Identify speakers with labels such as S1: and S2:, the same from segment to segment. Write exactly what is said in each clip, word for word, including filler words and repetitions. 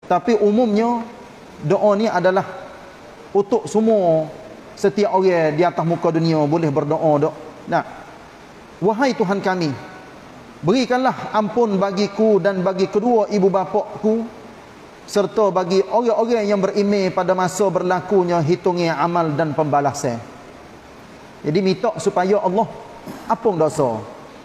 S1: Tapi umumnya doa ni adalah untuk semua setiap orang di atas muka dunia boleh berdoa. Dok. Nah, wahai Tuhan kami, berikanlah ampun bagiku dan bagi kedua ibu bapaku, serta bagi orang-orang yang beriman pada masa berlakunya hitungnya amal dan pembalasan. Jadi minta supaya Allah ampun dosa.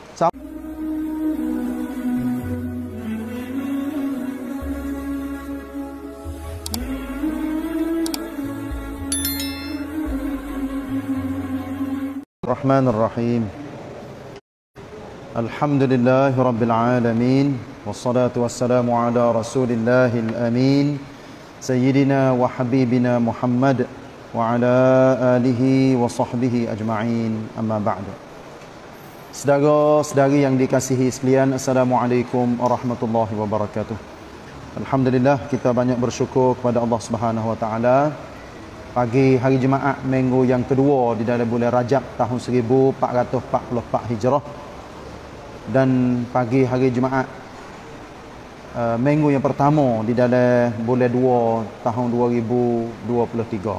S1: Bismillahirrahmanirrahim. Alhamdulillahi rabbil alamin, wassalatu wassalamu ala rasulillahil amin, sayyidina wa habibina Muhammad wa ala alihi wa sahbihi ajma'in, amma ba'du. Saudara-saudari yang dikasihi sekalian, assalamualaikum warahmatullahi wabarakatuh. Alhamdulillah, kita banyak bersyukur kepada Allah Subhanahu wa taala. Pagi hari Jumaat minggu yang kedua di dalam bulan Rajab tahun seribu empat ratus empat puluh empat Hijrah, dan pagi hari Jumaat uh, minggu yang pertama di dalam bulan dua tahun dua ribu dua puluh tiga.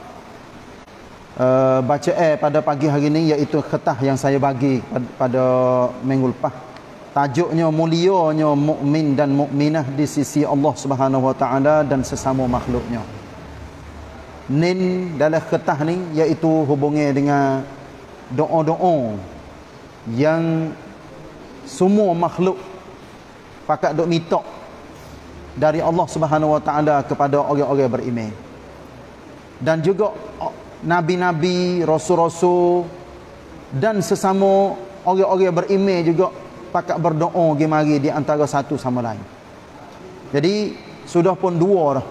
S1: Uh, bacaan pada pagi hari ini iaitu khutbah yang saya bagi pada, pada minggu lepas. Tajuknya mulianya mukmin dan mukminah di sisi Allah Subhanahu wa taala dan sesama makhluknya. Nin dalam khutbah ni iaitu hubungnya dengan doa-doa yang semua makhluk pakat dok minta dari Allah Subhanahu wa taala kepada orang-orang beriman. Dan juga nabi-nabi, rasul-rasul dan sesama orang-orang beriman juga pakat berdoa gemari di antara satu sama lain. Jadi sudah pun dua dah.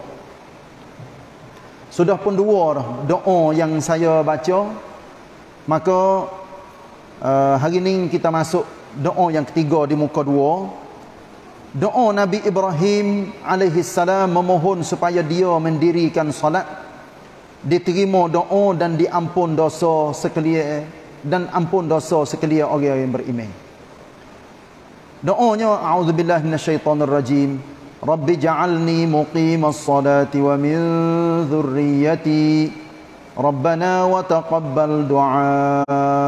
S1: Sudah pun dua dah doa yang saya baca. Maka uh, hari ini kita masuk doa yang ketiga di muka dua. Doa Nabi Ibrahim alaihi salam memohon supaya dia mendirikan salat, diterima doa dan diampun dosa sekalian, dan ampun dosa sekalian orang yang beriman. Doanya, a'udzubillahi minasyaitonirrajim. Rabbi ja'alni muqimas salati wa min dhurriyyati Rabbana wa taqabbal du'a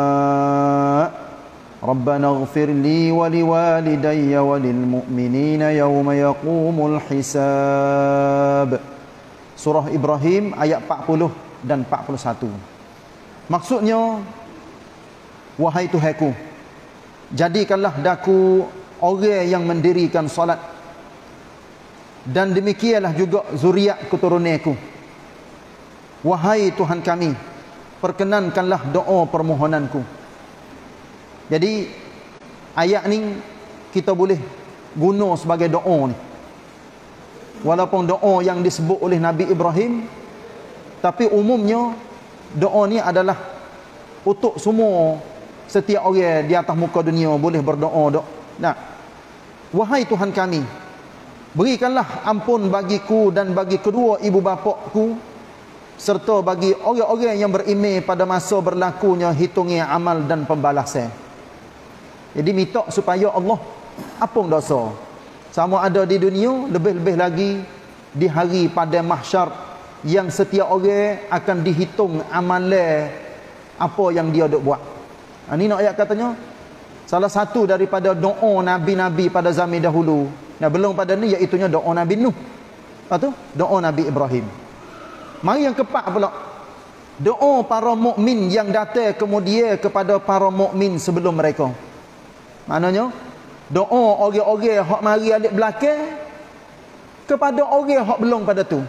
S1: Rabbana ighfir li wa liwalidayya wa lil mu'minina yawma yaqumul hisab. Surah Ibrahim ayat empat puluh dan empat puluh satu. Maksudnya, wahai Tuhanku, jadikanlah daku orang yang mendirikan salat, dan demikianlah juga zuriat keturunanku. Wahai Tuhan kami, perkenankanlah doa permohonanku. Jadi ayat ni kita boleh guna sebagai doa ni. Walaupun doa yang disebut oleh Nabi Ibrahim, tapi umumnya doa ni adalah untuk semua setiap orang di atas muka dunia boleh berdoa. Dok. Nah, wahai Tuhan kami, berikanlah ampun bagiku dan bagi kedua ibu bapaku, serta bagi orang-orang yang beriman pada masa berlakunya hitungnya amal dan pembalasan. Jadi minta supaya Allah ampun dosa. Sama ada di dunia, lebih-lebih lagi di hari pada mahsyar, yang setiap orang akan dihitung amalan apa yang dia dok buat. Ini nak ayat katanya salah satu daripada doa nabi-nabi pada zaman dahulu. Nah, belum pada ni iaitunya doa Nabi Nuh. Lepas tu doa Nabi Ibrahim. Mari yang keempat pula. Doa para mukmin yang datang kemudian kepada para mukmin sebelum mereka. Maknanya doa orang-orang hak mari alik belakang kepada orang hak belum pada tu.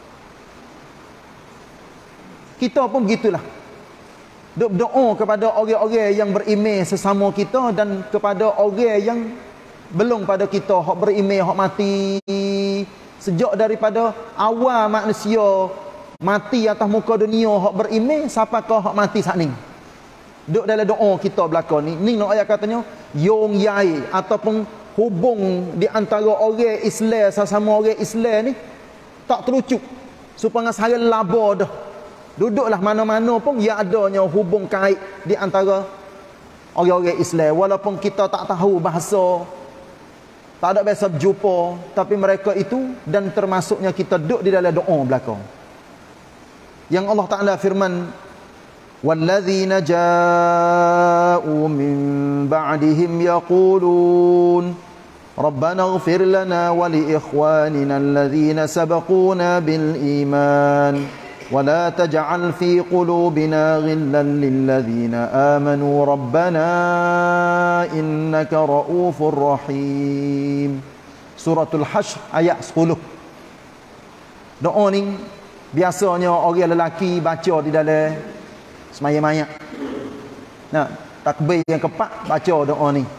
S1: Kita pun begitulah. Dok doa kepada orang-orang yang beriman sesama kita dan kepada orang yang belum pada kita, hak beriman, hak mati. Sejak daripada awal manusia mati atas muka dunia, hak beriman, siapakah hak mati saat ni? Duk dalam doa kita belakang ni. Ni nak ayat katanya, yong yai ataupun hubung di antara orang Islam sesama orang Islam ni tak terlucuk. Supaya saya laba dah. Duduklah mana-mana pun ya adanya hubung kait di antara orang-orang Islam. Walaupun kita tak tahu bahasa, tak ada biasa berjumpa, tapi mereka itu, dan termasuknya kita duduk di dalam doa belakang. Yang Allah Ta'ala firman, وَالَّذِينَ جَاءُوا مِنْ بَعْدِهِمْ يَقُولُونَ رَبَّنَا اغْفِرْ لَنَا وَلِإِخْوَانِنَا الَّذِينَ سَبَقُونَا بِالْإِيمَانِ وَلَا تَجْعَلْ فِي قُلُوبِنَا غِلًّا لِلَّذِينَ آمَنُوا رَبَّنَا إِنَّكَ رَءُوفٌ رَحِيمٌ. Suratul Hashr ayat sepuluh. Doa ni biasanya orang lelaki baca di dalam semaya mayat. Nah, takbir yang keempat baca doa ni.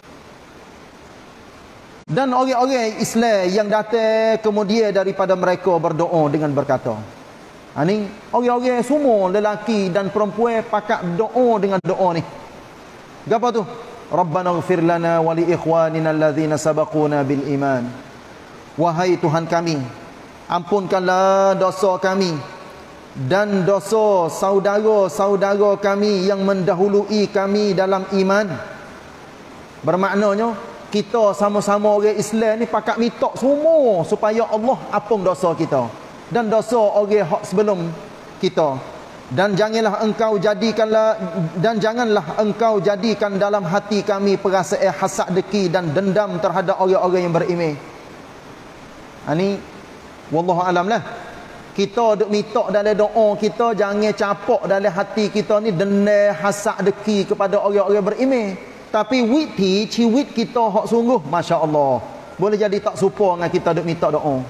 S1: Dan orang-orang Islam yang datang kemudian daripada mereka berdoa dengan berkata, ha ni orang-orang semua lelaki dan perempuan pakat doa dengan doa ni. Apa tu? Rabbana ighfir lana wa li ikhwanina allazina sabaquna bil iman. Wahai Tuhan kami, ampunkanlah dosa kami dan dosa saudara-saudara kami yang mendahului kami dalam iman. Bermaknanya kita sama-sama orang Islam ni pakat minta semua supaya Allah ampun dosa kita dan dosa orang hak sebelum kita. Dan janganlah engkau jadikanlah dan janganlah engkau jadikan dalam hati kami perasaan hasad dengki dan dendam terhadap orang-orang yang beriman. Ani wallahu alam lah. Kita duk minta dalam doa kita, jangan capak dalam hati kita ni dendam hasad dengki kepada orang-orang beriman. Tapi witi ciwit kita hak sungguh, masya-Allah, boleh jadi tak serupa dengan kita duk minta doa.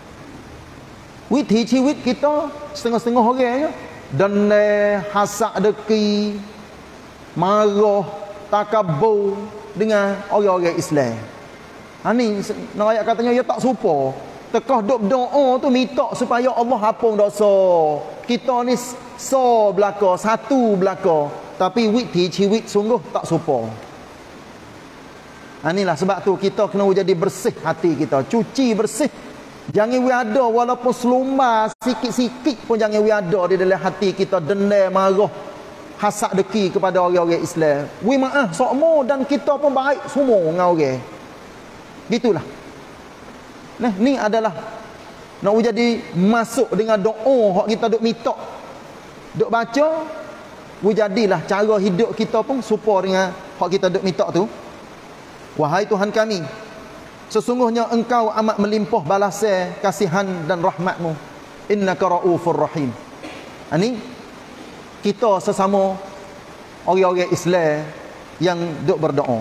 S1: Witi ciwit kita setengah-setengah orang je dendam hasad dengki, marah, takabur dengan orang-orang Islam. Ha ni nak ayat katanya ya tak serupa. Tekah duk berdoa tu minta supaya Allah hapung dosa. Kita ni so belaka, satu belaka, tapi witi ciwit sungguh tak serupa. Ha inilah sebab tu kita kena jadi bersih hati kita, cuci bersih. Jangan we ada walaupun selumbar sikit-sikit pun jangan we ada di dalam hati kita dendam, marah, hasad dengki kepada orang-orang Islam. We maaf semua dan kita pun baik semua dengan orang. Gitulah. Nah, ni adalah nak jadi masuk dengan doa hak kita duk minta, duk baca, jadilah cara hidup kita pun serupa dengan hak kita duk minta tu. Wahai Tuhan kami, sesungguhnya engkau amat melimpah balasan, kasihan dan rahmatmu. Innaka ra'ufur rahim. Ini kita sesama orang-orang Islam yang duk berdoa.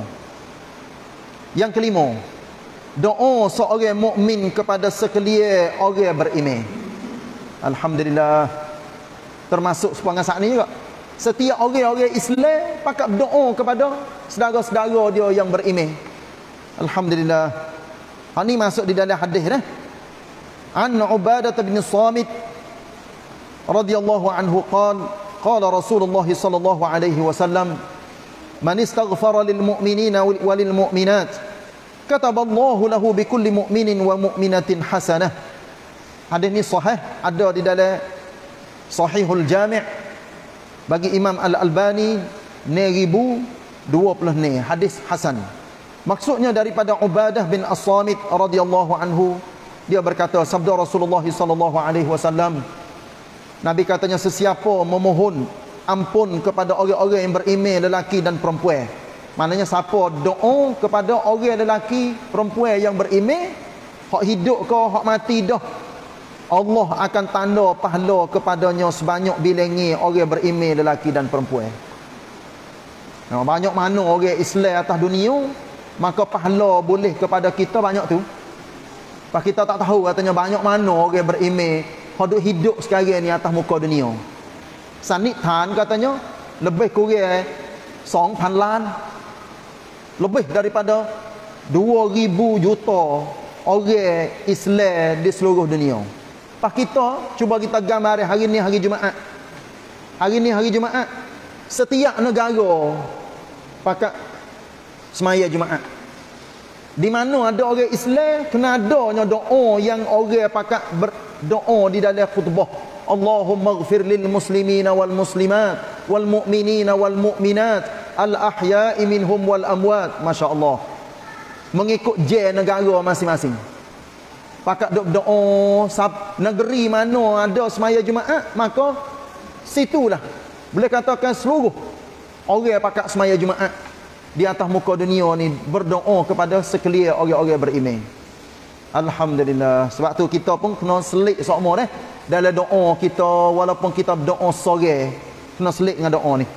S1: Yang kelima, doa seorang mukmin kepada sekalian orang beriman. Alhamdulillah, termasuk sepanjang saat ni juga setiap orang-orang Islam pakat berdoa kepada saudara-saudara dia yang beriman. Alhamdulillah. Ha ni masuk di dalam hadis dah. An Ubadah bin Samit radhiyallahu anhu qala qala Rasulullah sallallahu alaihi wasallam man istaghfara lil mu'minina wal lil mu'minat kataballahu lahu bikulli mu'minin wa mu'minatin hasanah. Hadis ni sahih, ada di dalam Sahihul Jami' bagi Imam Al-Albani enam ribu dua puluh ni, hadis hasan. Maksudnya daripada Ubadah bin As-Samit radhiyallahu anhu, dia berkata sabda Rasulullah sallallahu alaihi wasallam, Nabi katanya sesiapa memohon ampun kepada orang-orang yang beriman lelaki dan perempuan. Maknanya siapa doa kepada orang lelaki perempuan yang beriman, hak hidup ke hak mati dah, Allah akan tanda pahala kepadanya sebanyak bilangi orang beriman lelaki dan perempuan. Nah, banyak mana orang Islam atas dunia, maka pahala boleh kepada kita banyak tu. Pak kita tak tahu katanya banyak mana orang beriman hak hidup sekarang ni atas muka dunia. Sanithan katanya lebih kurang dua ribu lan, lebih daripada dua ribu juta orang Islam di seluruh dunia. Pak kita cuba kita gambar hari ni hari Jumaat. Hari ni hari Jumaat, setiap negara pakat semaya Jumaat. Di mana ada orang Islam, kena adanya doa yang orang pakat berdoa di dalam khutbah. Allahumma ighfir lil muslimina wal muslimat wal mu'minina wal mu'minat al ahya'i minhum wal amwat. Masya-Allah. mengikut je negara masing-masing. Pakat duk doa sab negeri mana ada semaya Jumaat, maka situlah boleh katakan seluruh orang pakat semaya Jumaat di atas muka dunia ni berdoa kepada sekalian orang-orang beriman. Alhamdulillah. Sebab tu kita pun kena selit semua dah dalam doa kita, walaupun kita berdoa sore, kena selit dengan doa ni.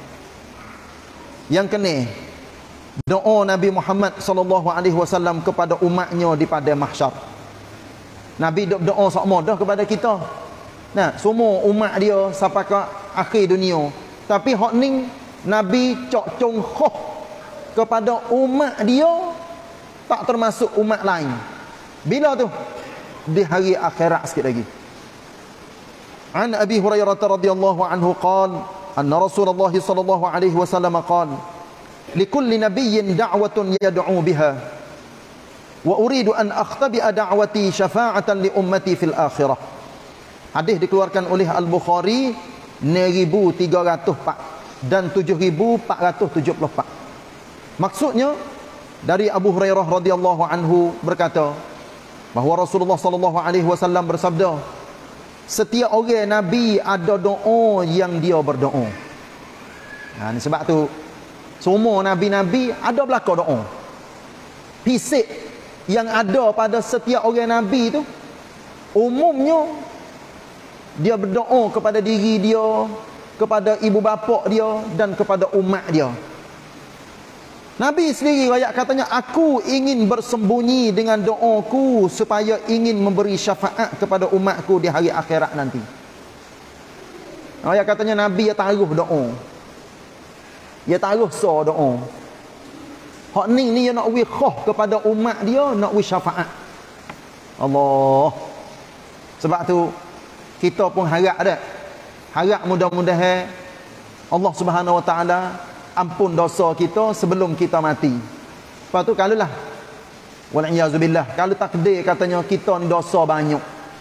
S1: Yang kena doa Nabi Muhammad sallallahu alaihi wasallam kepada umatnya di padang mahsyar. Nabi dok doa semua dah kepada kita. Nah, semua umat dia sampai ke akhir dunia. Tapi hak ni Nabi cok cong khoh kepada umat dia, tak termasuk umat lain. Bila tu? Di hari akhirat sikit lagi. An Abi Hurairah radhiyallahu anhu qala anna Rasulullah sallallahu alaihi wasallam qala likulli nabiyyin da'watun yad'u biha wa uridu an akhtabi'a da'wati syafa'atan li ummati fil akhirah. Hadis dikeluarkan oleh Al-Bukhari enam ribu tiga ratus empat dan tujuh ribu empat ratus tujuh puluh empat. Maksudnya dari Abu Hurairah radhiyallahu anhu berkata bahawa Rasulullah sallallahu alaihi wasallam bersabda, setiap orang nabi ada doa yang dia berdoa. Nah, ni sebab tu semua nabi-nabi ada belaka doa. Fisik yang ada pada setiap orang nabi tu umumnya dia berdoa kepada diri dia, kepada ibu bapa dia dan kepada umat dia. Nabi sendiri ayat katanya, aku ingin bersembunyi dengan doaku supaya ingin memberi syafaat kepada umatku di hari akhirat nanti. Ayat katanya Nabi ya taruh doa. Ya taruh so doa. Hak ni ni nak wi khah kepada umat dia, nak wi syafaat. Allah. Sebab tu kita pun harap dah. Harap mudah-mudahan Allah Subhanahu wa taala ampun dosa kita sebelum kita mati. Lepas tu kalau lah wal-iyazubillah, kalau takdir katanya kita ni dosa banyak,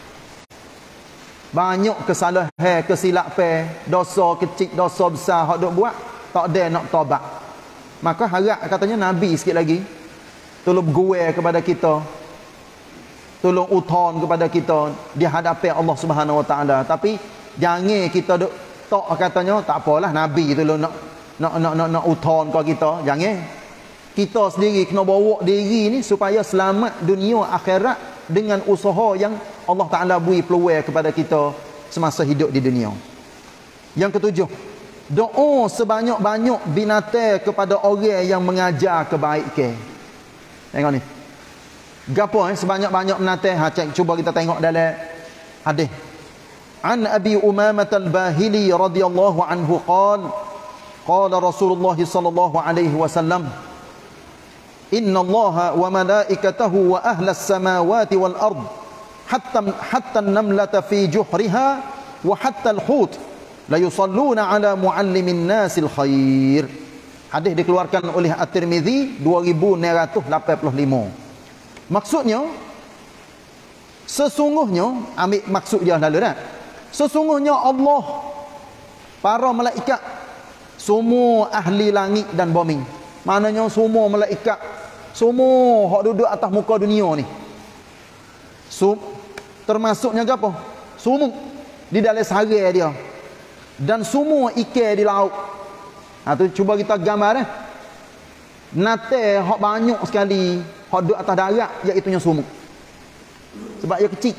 S1: banyak kesalahan, kesilapan, dosa kecil, dosa besar hak dok buat, tak ada nak taubat, maka harap katanya Nabi sikit lagi tolong bergual kepada kita, tolong uthon kepada kita di hadapan Allah Subhanahu wa taala. Tapi jangan kita dok tak katanya tak apalah Nabi tolong nak nak nak nak, nak uthon kau kita. Jangan. Kita sendiri kena bawa diri ni supaya selamat dunia akhirat dengan usaha yang Allah Taala beri peluang kepada kita semasa hidup di dunia. Yang ketujuh, doa sebanyak-banyak binatang kepada orang yang mengajar kebaikan. Tengok ni. Gapo eh sebanyak-banyak binatang? Ha, cek, cuba kita tengok dalam hadis. An Abi Umamah Al-Bahili radhiyallahu anhu qala qala Rasulullah sallallahu alaihi wasallam, inna Allaha wa malaikatahu wa ahlas samawati wal ard hatta hatta an-namlata fi juhriha wa hatta al-hut la yusalluna ala muallimin nasil khair. Hadis dikeluarkan oleh At-Tirmizi dua ribu enam ratus lapan puluh lima. Maksudnya sesungguhnya, ambil maksud dia lalu dah. Sesungguhnya Allah, para malaikat, semua ahli langit dan bumi, maknanya semua malaikat, semua hak duduk atas muka dunia ni, so, termasuknya apa? Semua di dalam sehari dia, dan semua ikan di laut. Ha, tu cuba kita gambar eh. Nate hak banyak sekali hak duduk atas darat, iaitunya semua. Sebab ia kecil.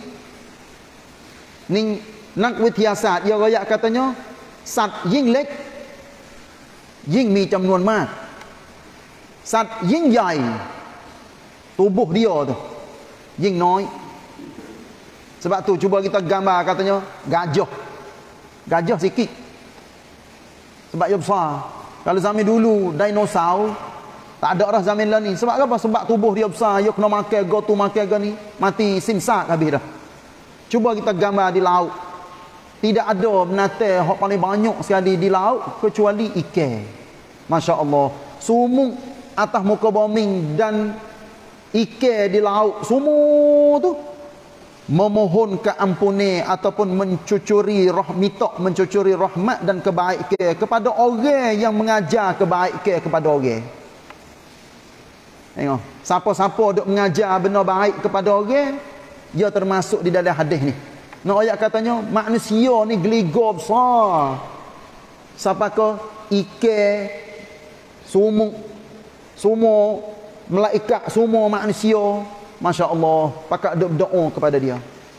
S1: Ni nak wityasat dia royak katanya sat ying lekยิ่งมีจำนวนมากสัตว์ยิ่งใหญ่tubuh dia tuยิ่งน้อย sebab tu cuba kita gambar katanya gajah gajah sikit sebab dia besar. Kalau zaman dulu dinosaur tak ada dah zaman lah ni. Sebab apa? Sebab tubuh dia besar, dia kena makan go tu makan go ni, mati simsak habis dah. Cuba kita gambar di laut, tidak ada binatang yang paling banyak sekali di laut kecuali ikan. Masya Allah. Semua atas muka bumi dan ikan di laut, semua tu memohon keampunan ataupun mencucuri rahmat, mencucuri rahmat dan kebaikan kepada orang yang mengajar kebaikan kepada orang. Tengok, siapa-siapa duk mengajar benda baik kepada orang, dia termasuk di dalam hadis ni. Nak ayat katanya manusia ni geliga besar. Siapa ke ikan, semua semua malaikat, semua manusia, masya-Allah, pakak duk berdoa kepada dia.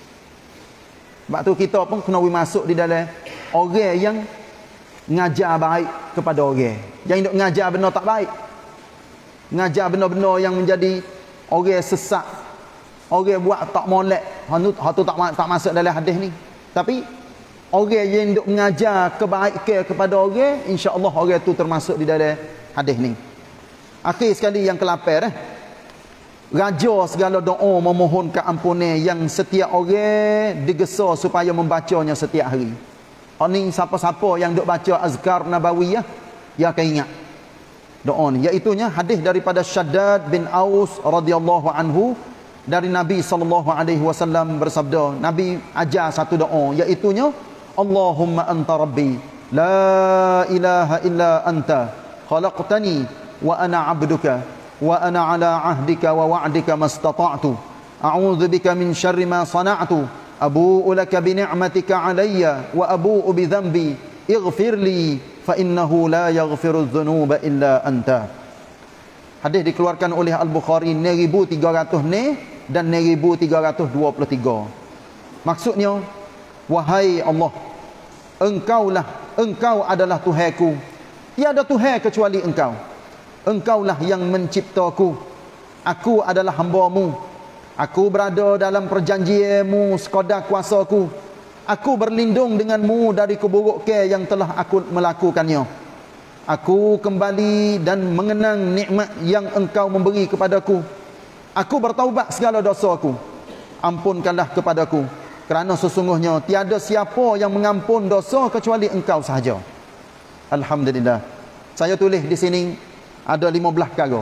S1: Sebab tu kita pun kena masuk di dalam orang yang ngajar baik kepada orang. Yang duk ngajar benda tak baik. Ngajar benda-benda yang menjadi orang sesat. Orang buat tak molek. Hak tu tak tak masuk dalam hadis ni. Tapi orang yang duk mengajar kebaikan kepada orang, insya-Allah orang tu termasuk di dalam hadis ni. Akhir sekali yang kelapan eh. Raja segala doa memohonkan ampunan yang setiap orang digesa supaya membacanya setiap hari. Oh ni siapa-siapa yang duk baca azkar nabawiyah, dia akan ingat doa ni. Iaitunya hadis daripada Shaddad bin Aus radhiyallahu anhu dari Nabi sallallahu alaihi wasallam bersabda, Nabi ajar satu doa, iaitunya Allahumma anta rabbi la ilaha illa anta khalaqtani wa ana 'abduka wa ana 'ala 'ahdika wa wa'dika mastata'tu a'udzu bika min syarri ma sana'tu abu'u laka bi ni'matika 'alayya wa abu'u bi dhanbi ighfir li fa innahu la yaghfiru dzunuba illa anta. Hadis dikeluarkan oleh Al-Bukhari enam ribu tiga ratus ni dan enam ribu tiga ratus dua puluh tiga. Maksudnya, wahai Allah, engkaulah engkau adalah Tuhanku. Tiada Tuhan kecuali engkau. Engkaulah yang menciptaku. Aku adalah hamba-Mu. Aku berada dalam perjanjian-Mu sekadar kuasaku. Aku berlindung dengan-Mu dari keburukan yang telah aku melakukannya. Aku kembali dan mengenang nikmat yang Engkau memberi kepadaku. Aku bertaubat segala dosaku. Ampunkanlah kepadaku, kerana sesungguhnya tiada siapa yang mengampun dosa kecuali Engkau sahaja. Alhamdulillah. Saya tulis di sini ada lima belas perkara.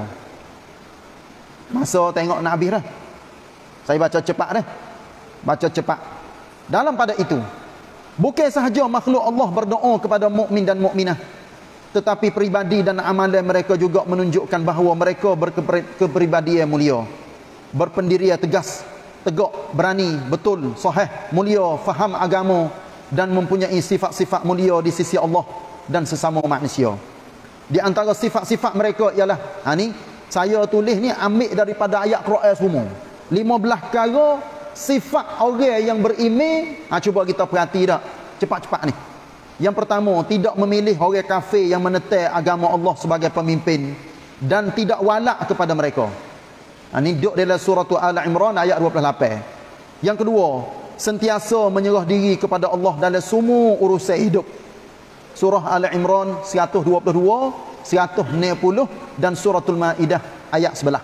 S1: Masa tengok nak habis dah. Saya baca cepat dah. Baca cepat. Dalam pada itu, bukan sahaja makhluk Allah berdoa kepada mukmin dan mukminah, tetapi peribadi dan amalan mereka juga menunjukkan bahawa mereka berkepribadian mulia, berpendirian tegas, tegak, berani, betul, sahih, mulia, faham agama, dan mempunyai sifat-sifat mulia di sisi Allah dan sesama manusia. Di antara sifat-sifat mereka ialah, ha ni saya tulis ni ambil daripada ayat Quran semua. lima belas perkara sifat orang yang beriman. Ha, cuba kita perhati dak. Cepat-cepat ni. Yang pertama, tidak memilih orang kafir yang menentang agama Allah sebagai pemimpin dan tidak walak kepada mereka. Ha, ni duduk dalam surah Al-Imran ayat dua puluh lapan. Yang kedua, sentiasa menyerah diri kepada Allah dalam semua urusan hidup. Surah Al-Imran seratus dua puluh dua, seratus enam puluh dan suratul Maidah ayat sebelah.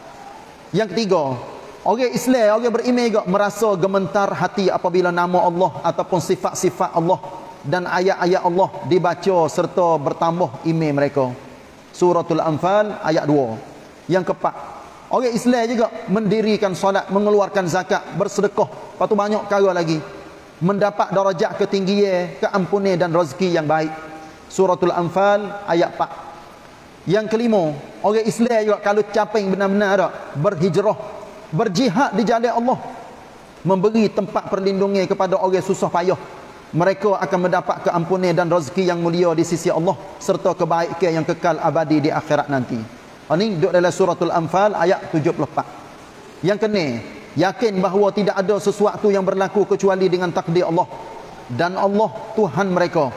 S1: Yang ketiga, orang Islam, orang beriman juga merasa gemetar hati apabila nama Allah ataupun sifat-sifat Allah dan ayat-ayat Allah dibaca serta bertambah iman mereka. Suratul Anfal ayat dua. Yang keempat, orang Islam juga mendirikan solat, mengeluarkan zakat, bersedekah, lepas tu banyak perkara lagi, mendapat darajat ketinggian, keampunan dan rezeki yang baik. Suratul Anfal ayat empat. Yang kelima, orang Islam juga kalau capai benar-benar tak berhijrah, berjihad di jalan Allah, memberi tempat perlindungan kepada orang susah payah, mereka akan mendapat keampunan dan rezeki yang mulia di sisi Allah serta kebaikan yang kekal abadi di akhirat nanti. Ini duduk dalam suratul Anfal ayat tujuh puluh empat. Yang keenam, yakin bahawa tidak ada sesuatu yang berlaku kecuali dengan takdir Allah dan Allah Tuhan mereka.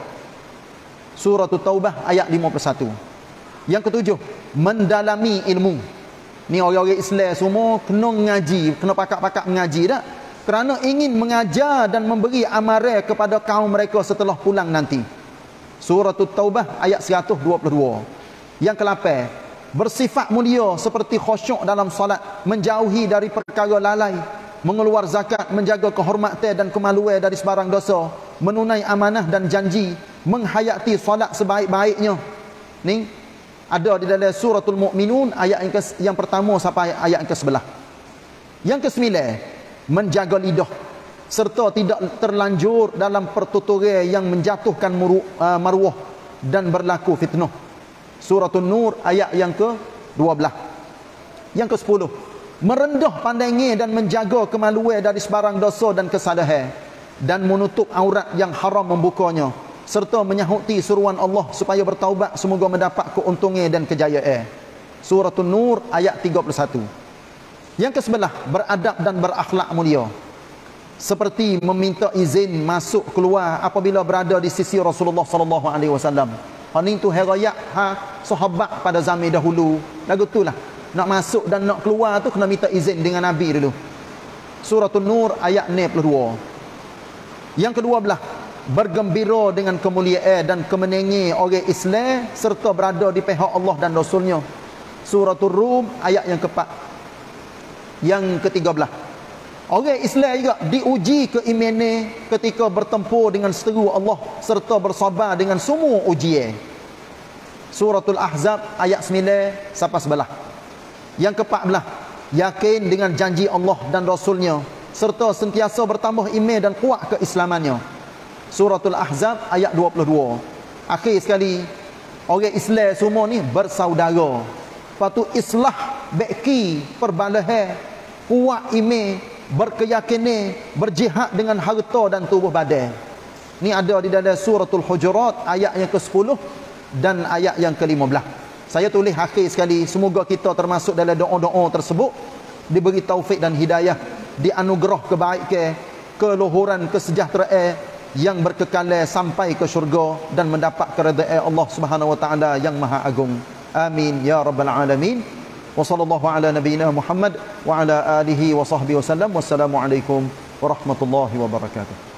S1: Suratul Taubah ayat lima puluh satu. Yang ketujuh, mendalami ilmu. Ni orang-orang Islam semua kena mengaji, kena pakak-pakak mengaji tak? Kerana ingin mengajar dan memberi amaran kepada kaum mereka setelah pulang nanti. Suratul Taubah ayat seratus dua puluh dua. Yang kelapan, bersifat mulia seperti khusyuk dalam solat, menjauhi dari perkara lalai, mengeluar zakat, menjaga kehormatan dan kemaluan dari sebarang dosa, menunai amanah dan janji, menghayati solat sebaik-baiknya. Ni ada di dalam suratul Mu'minun ayat yang, ke, yang pertama sampai ayat yang ke sebelah. Yang kesembilan, menjaga lidah serta tidak terlanjur dalam pertuturan yang menjatuhkan muru, uh, maruah dan berlaku fitnah. Suratul Nur ayat yang ke dua belas. Yang kesepuluh, merendah pandangnya dan menjaga kemaluan dari sebarang dosa dan kesalahan, dan menutup aurat yang haram membukanya, serta menyahuti suruhan Allah supaya bertaubat, semoga mendapat keuntungan dan kejayaan. Surah An-Nur ayat tiga puluh satu. Yang kesebelah, beradab dan berakhlak mulia, seperti meminta izin masuk keluar apabila berada di sisi Rasulullah sallallahu alaihi wasallam. Ini tu herayak ha sahabat pada zaman dahulu. Lagu itulah, nak masuk dan nak keluar tu kena minta izin dengan Nabi dulu. Surah An-Nur ayat enam puluh dua. Yang kedua belah, bergembira dengan kemuliaan dan kemenangan orang Islam serta berada di pihak Allah dan Rasulnya. Surah Ar-Rum ayat yang keempat. Yang ketiga belah, orang Islam juga diuji keimanan ketika bertempur dengan seteru Allah serta bersabar dengan semua ujian. Suratul Ahzab ayat sembilan sampai sebelah. Yang keempat belah, yakin dengan janji Allah dan Rasulnya serta sentiasa bertambah iman dan kuat keislamannya. Suratul Ahzab ayat dua puluh dua. Akhir sekali, orang Islam semua ni bersaudara. Patu islah beki perbalahan, kuat iman, berkeyakinan, berjihad dengan harta dan tubuh badan. Ni ada di dalam Suratul Hujurat ayat yang ke sepuluh dan ayat yang ke lima belas. Saya tulis akhir sekali, semoga kita termasuk dalam doa-doa tersebut, diberi taufik dan hidayah, dianugerah kebaikan, keluhuran, kesejahteraan yang berkekalan sampai ke syurga dan mendapat keredaan Allah Subhanahu wa taala yang maha agung. Amin ya rabbal alamin. Wa sallallahu ala nabiyyina Muhammad wa ala alihi wa sahbihi wasallam. Wassalamu alaikum warahmatullahi wabarakatuh.